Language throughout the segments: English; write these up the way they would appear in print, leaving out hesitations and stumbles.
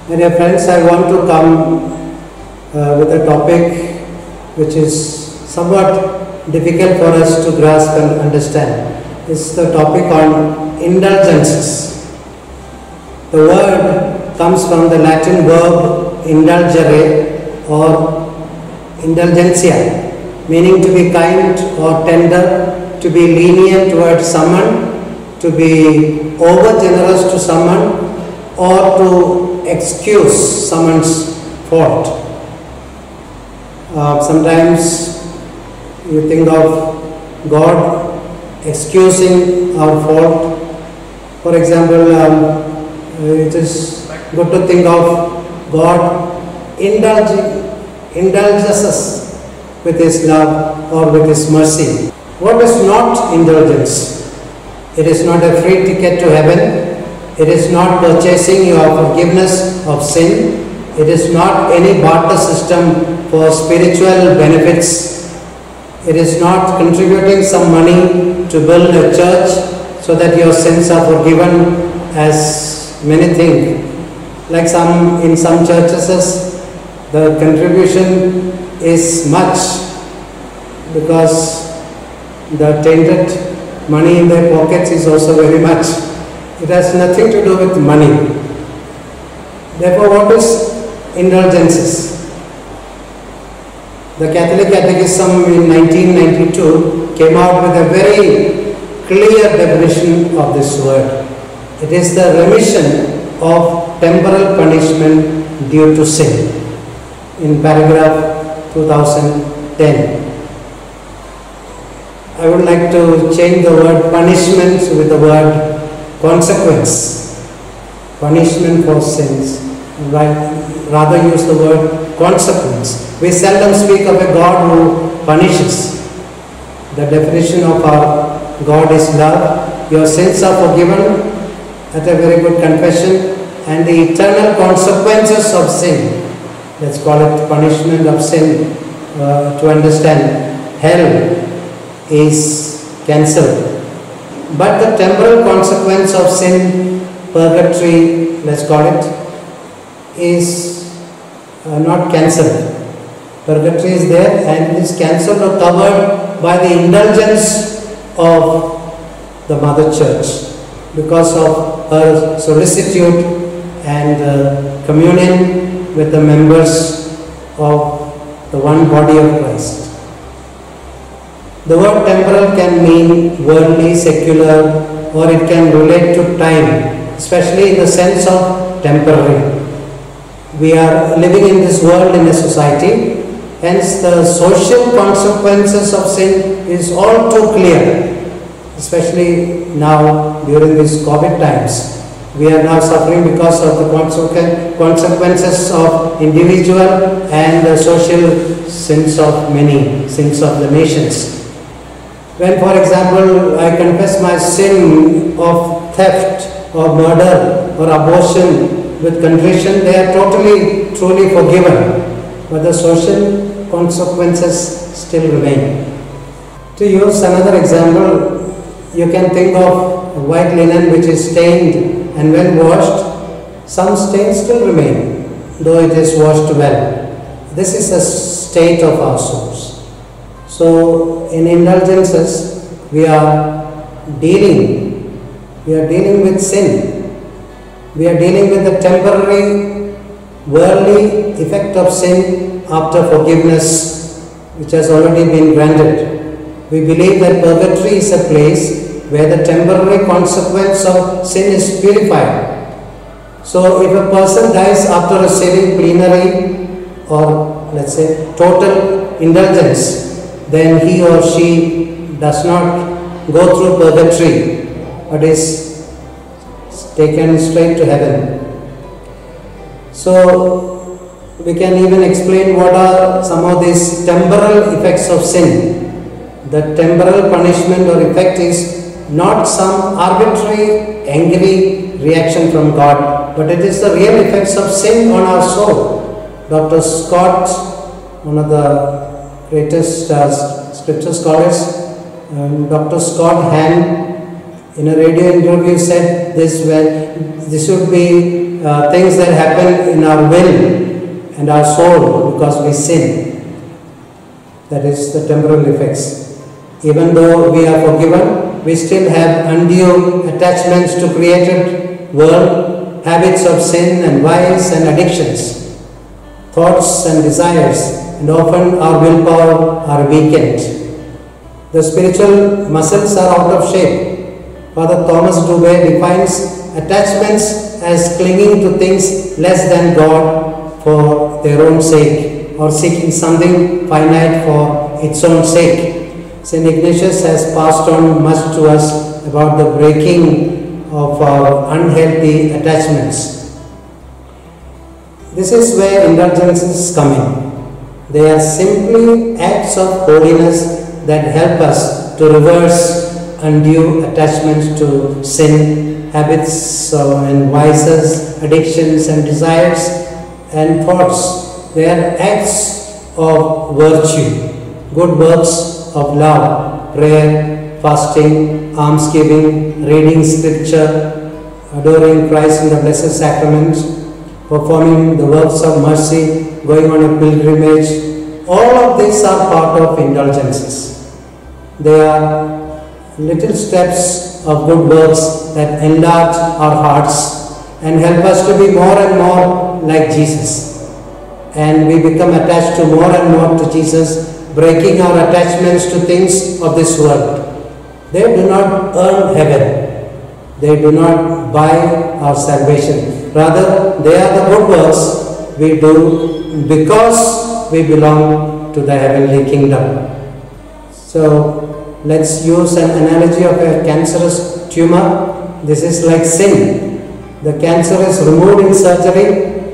My dear friends, I want to come with a topic which is somewhat difficult for us to grasp and understand. It's the topic on indulgences. The word comes from the Latin verb indulgere or indulgentia, meaning to be kind or tender, to be lenient towards someone, to be over generous to someone, or to excuse someone's fault. Sometimes you think of God excusing our fault. For example, it is good to think of God indulges us with His love or with His mercy. What is not indulgence? It is not a free ticket to heaven. It is not purchasing your forgiveness of sin. It is not any barter system for spiritual benefits. It is not contributing some money to build a church so that your sins are forgiven, as many think. Like in some churches, the contribution is much because the tainted money in their pockets is also very much. It has nothing to do with money. Therefore, what is indulgences? The Catholic Catechism in 1992 came out with a very clear definition of this word. It is the remission of temporal punishment due to sin, in paragraph 2010. I would like to change the word punishment with the word consequence. Punishment for sins. Rather use the word consequence. We seldom speak of a God who punishes. The definition of our God is love. Your sins are forgiven at a very good confession, and the eternal consequences of sin, let's call it punishment of sin, to understand hell, is cancelled. But the temporal consequence of sin, purgatory, let's call it, is not cancelled. Purgatory is there and it is cancelled or covered by the indulgence of the Mother Church because of her solicitude and communion with the members of the one body of Christ. The word temporal can mean worldly, secular, or it can relate to time, especially in the sense of temporary. We are living in this world in a society, hence the social consequences of sin is all too clear, especially now during these COVID times. We are now suffering because of the consequences of individual and the social sins of many, sins of the nations. When, for example, I confess my sin of theft or murder or abortion with contrition, they are totally, truly forgiven. But the social consequences still remain. To use another example, you can think of white linen which is stained, and when washed, some stains still remain, though it is washed well. This is the state of our souls. So, in indulgences, we are dealing with sin. We are dealing with the temporary, worldly effect of sin after forgiveness, which has already been granted. We believe that purgatory is a place where the temporary consequence of sin is purified. So, if a person dies after receiving plenary or, let's say, total indulgence, then he or she does not go through purgatory, but is taken straight to heaven. So, we can even explain what are some of these temporal effects of sin. The temporal punishment or effect is not some arbitrary, angry reaction from God, but it is the real effects of sin on our soul. Dr. Scott, one of the greatest scripture scholars, Dr. Scott Hahn, in a radio interview said this should be things that happen in our will and our soul because we sin. That is the temporal effects. Even though we are forgiven, we still have undue attachments to created world, habits of sin and vice and addictions, thoughts and desires, and often our willpower are weakened. The spiritual muscles are out of shape. Father Thomas Dubé defines attachments as clinging to things less than God for their own sake, or seeking something finite for its own sake. St. Ignatius has passed on much to us about the breaking of our unhealthy attachments. This is where indulgences come in. They are simply acts of holiness that help us to reverse undue attachments to sin, habits and vices, addictions and desires and thoughts. They are acts of virtue, good works of love, prayer, fasting, almsgiving, reading scripture, adoring Christ in the Blessed Sacrament, performing the works of mercy, going on a pilgrimage. All of these are part of indulgences. They are little steps of good works that enlarge our hearts and help us to be more and more like Jesus. And we become attached to more and more to Jesus, breaking our attachments to things of this world. They do not earn heaven. They do not buy our salvation. Rather, they are the good works we do because we belong to the heavenly kingdom. So, let's use an analogy of a cancerous tumor. This is like sin. The cancer is removed in surgery.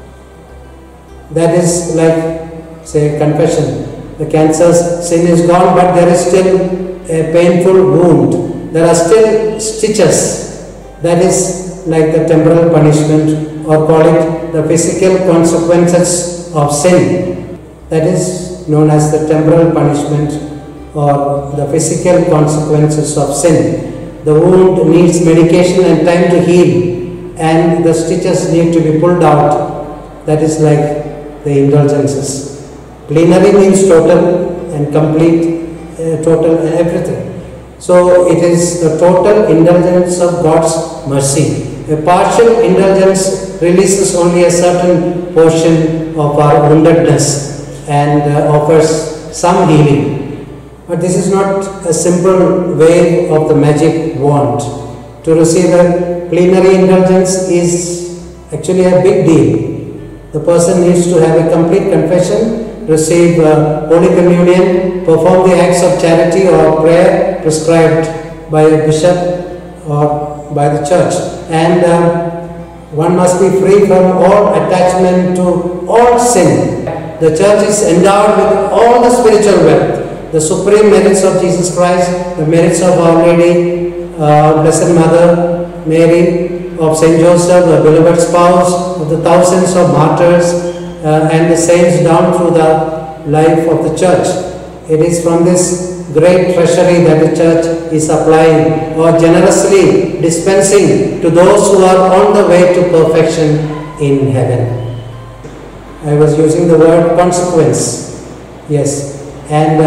That is like, say, confession. The cancer's sin is gone, but there is still a painful wound. There are still stitches. That is like the temporal punishment, or call it the physical consequences of sin. That is known as the temporal punishment or the physical consequences of sin. The wound needs medication and time to heal, and the stitches need to be pulled out. That is like the indulgences. Plenary means total and complete, total and everything. So it is the total indulgence of God's mercy. A partial indulgence releases only a certain portion of our woundedness and offers some healing. But this is not a simple wave of the magic wand. To receive a plenary indulgence is actually a big deal. The person needs to have a complete confession, receive Holy Communion, perform the acts of charity or prayer prescribed by a bishop or by the church. And one must be free from all attachment to all sin. The church is endowed with all the spiritual wealth, the supreme merits of Jesus Christ, the merits of Our Lady, Blessed Mother Mary, of Saint Joseph, the beloved spouse, of the thousands of martyrs, and the saints down through the life of the church. It is from this great treasury that the church is applying or generously dispensing to those who are on the way to perfection in heaven. I was using the word consequence. Yes. And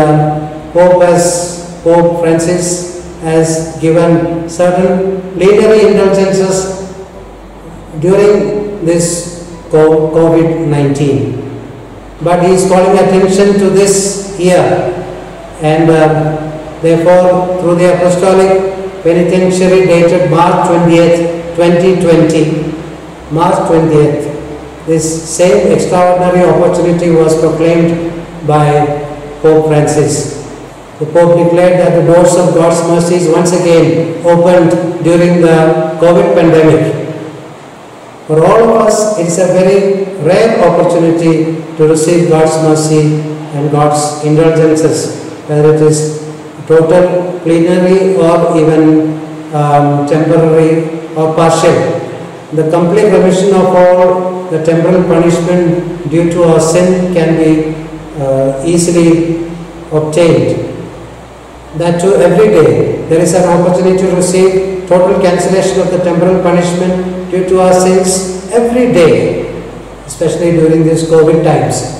Pope Francis has given certain plenary indulgences during this COVID-19. But he is calling attention to this here, and therefore through the Apostolic Penitentiary dated March 20th, 2020, March 20th, this same extraordinary opportunity was proclaimed by Pope Francis. The Pope declared that the doors of God's mercy is once again opened during the COVID pandemic. For all of us, it is a very rare opportunity to receive God's mercy and God's indulgences, whether it is total, plenary, or even temporary or partial. The complete remission of all the temporal punishment due to our sin can be easily obtained. That too every day there is an opportunity to receive total cancellation of the temporal punishment due to our sins every day, especially during these COVID times,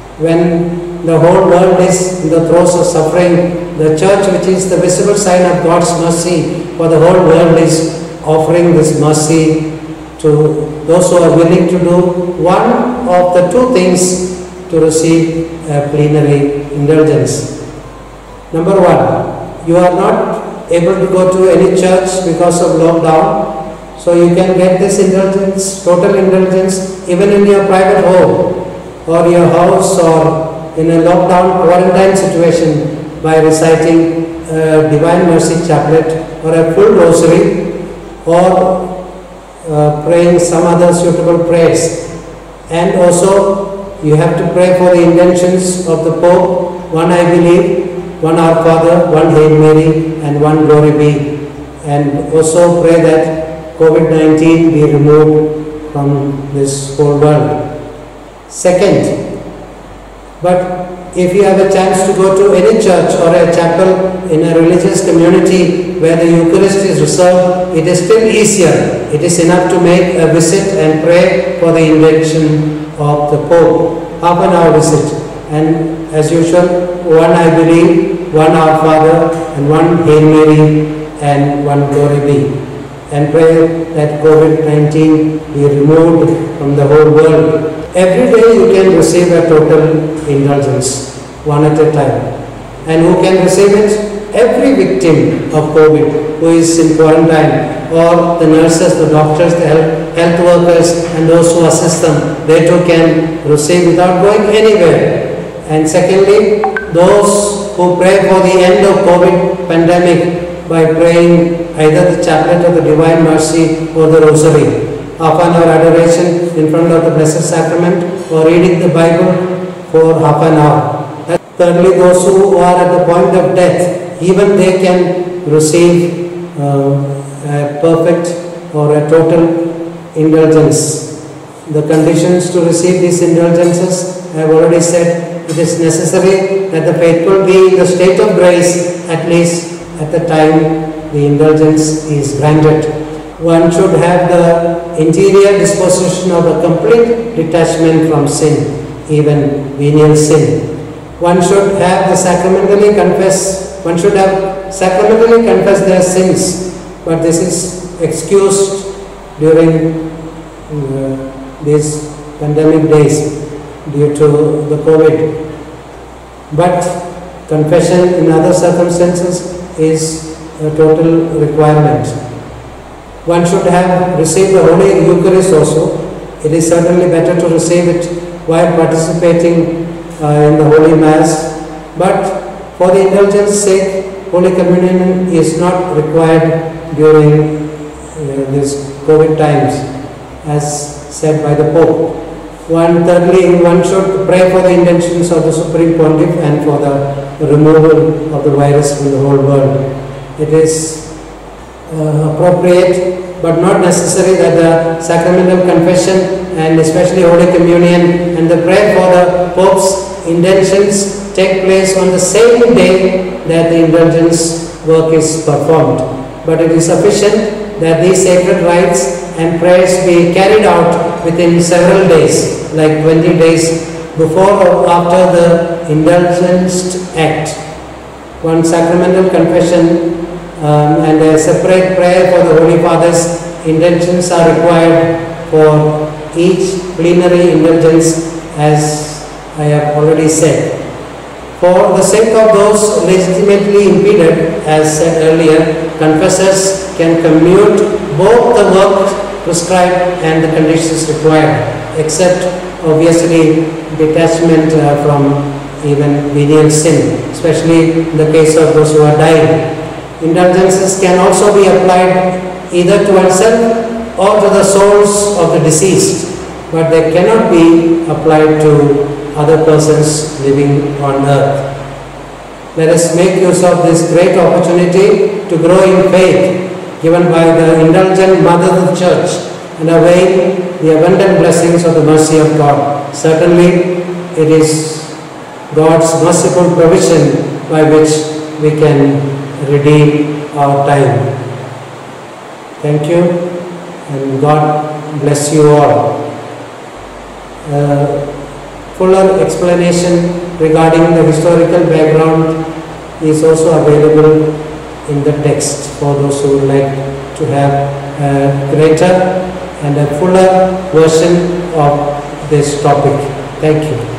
when the whole world is in the throes of suffering. The church, which is the visible sign of God's mercy for the whole world, is offering this mercy to those who are willing to do one of the two things to receive a plenary indulgence. Number one, you are not able to go to any church because of lockdown, so you can get this indulgence, total indulgence, even in your private home or your house or in a lockdown quarantine situation, by reciting a Divine Mercy Chaplet or a full rosary, or praying some other suitable prayers. And also you have to pray for the intentions of the Pope, one I believe, one Our Father, one Hail Mary, and one Glory Be. And also pray that COVID-19 be removed from this whole world. Second, but if you have a chance to go to any church or a chapel in a religious community where the Eucharist is reserved, it is still easier. It is enough to make a visit and pray for the intention of the Pope. Half an hour visit. And as usual, one I believe, one Our Father, and one Hail Mary, and one Glory Be. And pray that COVID-19 be removed from the whole world. Every day you can receive a total indulgence, one at a time. And who can receive it? Every victim of COVID who is in quarantine, or the nurses, the doctors, the health workers, and those who assist them, they too can receive without going anywhere. And secondly, those who pray for the end of COVID pandemic by praying either the chaplet of the Divine Mercy or the Rosary. Half an hour adoration in front of the Blessed Sacrament, or reading the Bible for half an hour. Thirdly, those who are at the point of death, even they can receive a perfect or a total indulgence. The conditions to receive these indulgences, I have already said, it is necessary that the faithful be in the state of grace, at least at the time the indulgence is granted. One should have the interior disposition of a complete detachment from sin, even venial sin. One should have one should have sacramentally confessed their sins, but this is excused during these pandemic days due to the COVID. But confession in other circumstances is a total requirement. One should have received the Holy Eucharist also. It is certainly better to receive it while participating in the Holy Mass. But for the indulgence sake, Holy Communion is not required during these COVID times, as said by the Pope. Thirdly, one should pray for the intentions of the Supreme Pontiff and for the removal of the virus from the whole world. It is appropriate but not necessary that the sacramental confession and especially Holy Communion and the prayer for the Pope's intentions take place on the same day that the indulgence work is performed. But it is sufficient that these sacred rites and prayers be carried out within several days, like 20 days before or after the indulgenced act. One sacramental confession and a separate prayer for the Holy Father's intentions are required for each plenary indulgence, as I have already said. For the sake of those legitimately impeded, as said earlier, confessors can commute both the work prescribed and the conditions required, except obviously detachment from even venial sin, especially in the case of those who are dying. Indulgences can also be applied either to oneself or to the souls of the deceased, but they cannot be applied to other persons living on earth. Let us make use of this great opportunity to grow in faith given by the indulgent Mother of the Church and avail the abundant blessings of the mercy of God. Certainly, it is God's merciful provision by which we can redeem our time. Thank you, and God bless you all. Fuller explanation regarding the historical background is also available in the text for those who would like to have a greater and a fuller version of this topic. Thank you.